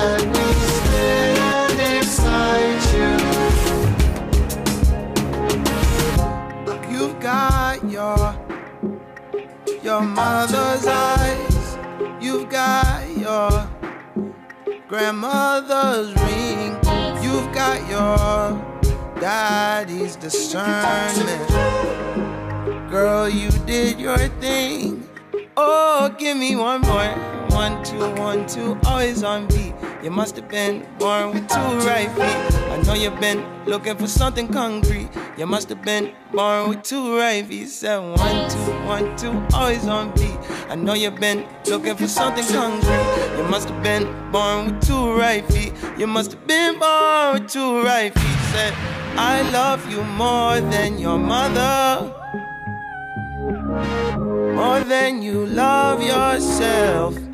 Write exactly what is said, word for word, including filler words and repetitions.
let me stand beside you. You've got your your mother's eyes, you've got your grandmother's ring, you've got your daddy's discernment. Girl, you did your thing. Oh, give me one more. One, two, one, two, always on beat. You must have been born with two right feet. I know you've been looking for something concrete. You must have been born with two right feet. Said one, two, one, two, always on beat. I know you've been looking for something concrete. You must have been born with two right feet. You must have been born with two right feet. Said, I love you more than your mother, more than you love yourself.